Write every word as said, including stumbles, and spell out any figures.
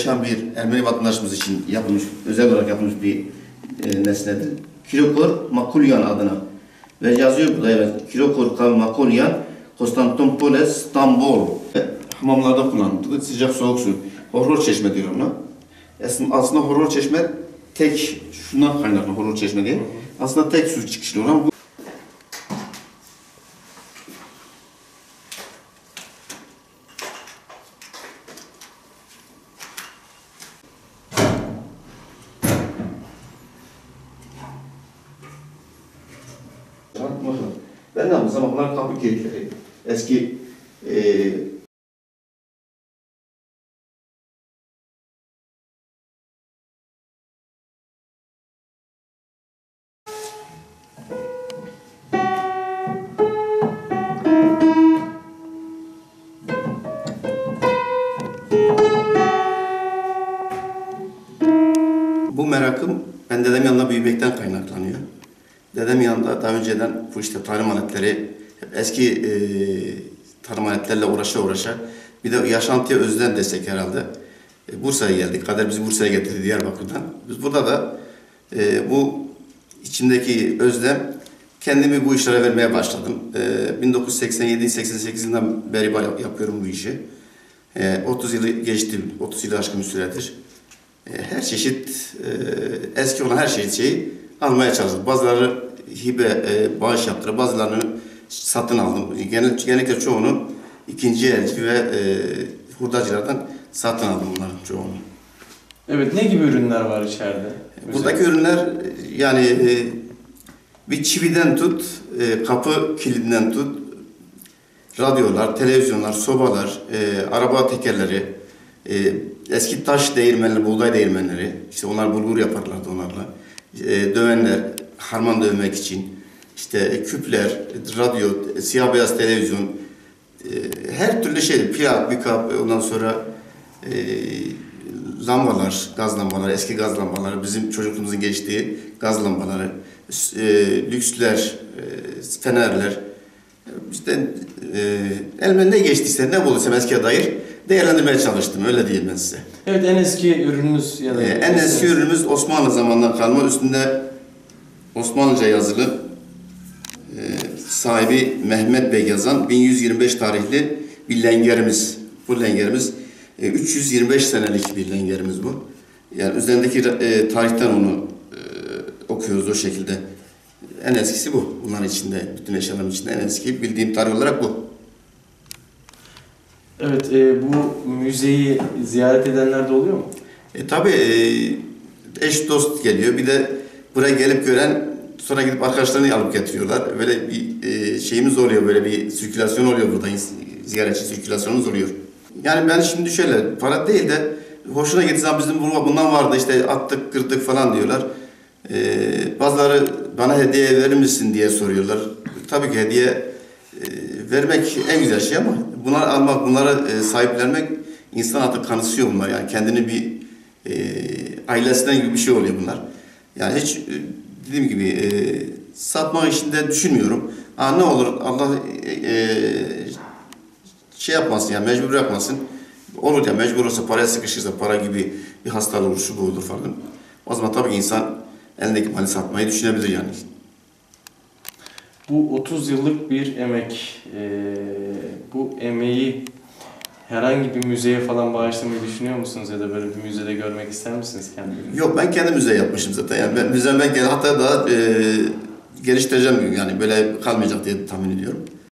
yaşayan bir Ermeni vatandaşımız için yapılmış, özel olarak yapılmış bir e, nesnedir. Kirokor Makulyan adına. Ve yazıyor burada, evet, Kirokor Makulyan, Konstantinopolis, İstanbul. Hamamlarda kullanıldı. Sıcak soğuk su. Horhor çeşme diyor ona. Aslında horhor çeşme tek, şundan kaynaklı horhor çeşme diye. Aslında tek su çıkışlı olan bu. Ben de bu zamanlar kapı kilitleri, eski e, bu merakım ben dedem yanında büyümekten kaynaklanıyor. Dedem yanında daha önceden bu işte tarım aletleri, hep eski e, tarım aletlerle uğraşa uğraşa, bir de yaşantıya özlem desek herhalde. E, Bursa'ya geldik. Kader bizi Bursa'ya getirdi Diyarbakır'dan. Biz burada da e, bu içimdeki özlem, kendimi bu işlere vermeye başladım. E, bin dokuz yüz seksen yedi seksen sekiz yılından beri yapıyorum bu işi. E, otuz yılı geçti, otuz yılı aşkın bir süredir. E, her çeşit, e, eski olan her çeşit şeyi almaya çalıştım. Bazıları hibe, e, bağış yaptılar, bazılarını satın aldım. Genel, genellikle çoğunu ikinci elci ve e, hurdacılardan satın aldım bunların çoğunu. Evet, ne gibi ürünler var içeride? Buradaki ürünler yani e, bir çividen tut, e, kapı kilidinden tut, radyolar, televizyonlar, sobalar, e, araba tekerleri, e, eski taş değirmenleri, buğday değirmenleri, işte onlar bulgur yaparlardı onlarla. E, dövenler, harman dövmek için, işte küpler, radyo, siyah beyaz televizyon, e, her türlü şey, plak, pikap, ondan sonra e, lambalar, gaz lambaları, eski gaz lambaları, bizim çocukluğumuzun geçtiği gaz lambaları, e, lüksler, e, fenerler, işte e, elime ne geçtiyse, ne bulduysa eskiye dair değerlendirmeye çalıştım, öyle diyeyim ben size. Evet, en eski ürününüz ya da... Ee, en eski ürünümüz Osmanlı zamanından kalma, üstünde Osmanlıca yazılı, e, sahibi Mehmet Bey yazan bin yüz yirmi beş tarihli bir lengerimiz. Bu lengerimiz e, üç yüz yirmi beş senelik bir lengerimiz bu. Yani üzerindeki e, tarihten onu e, okuyoruz o şekilde. En eskisi bu. Bunların içinde, bütün eşyaların içinde en eski bildiğim tarih olarak bu. Evet, e, bu müzeyi ziyaret edenler de oluyor mu? E, tabii e, eş dost geliyor. Bir de buraya gelip gören sonra gidip arkadaşlarını alıp getiriyorlar. Böyle bir e, şeyimiz oluyor, böyle bir sirkülasyon oluyor burada. Ziyaretçi sirkülasyonumuz oluyor. Yani ben şimdi şöyle, para değil de hoşuna gitse bizim bundan vardı işte attık, kırdık falan diyorlar. E, bazıları bana hediye verir misin diye soruyorlar. Tabii ki hediye e, vermek en güzel şey ama bunları almak, bunlara e, sahiplenmek, insan artık kanısıyor bunlar. Yani kendini bir e, ailesinden gibi bir şey oluyor bunlar. Yani hiç e, dediğim gibi e, satmak işinde düşünmüyorum. Ha, ne olur Allah e, şey yapmasın, yani mecbur bırakmasın. Olur ya, mecbur olsa, paraya sıkışırsa, para gibi bir hastalık olur, şu bu olur falan. O zaman tabii insan elindeki malı satmayı düşünebilir yani. Bu otuz yıllık bir emek. Ee, bu emeği herhangi bir müzeye falan bağışlamayı düşünüyor musunuz ya da böyle bir müzede görmek ister misiniz kendinizi? Yok, ben kendi müze yapmışım zaten. Yani ben müzem ben hatta daha e, geliştireceğim yani, böyle kalmayacak diye tahmin ediyorum.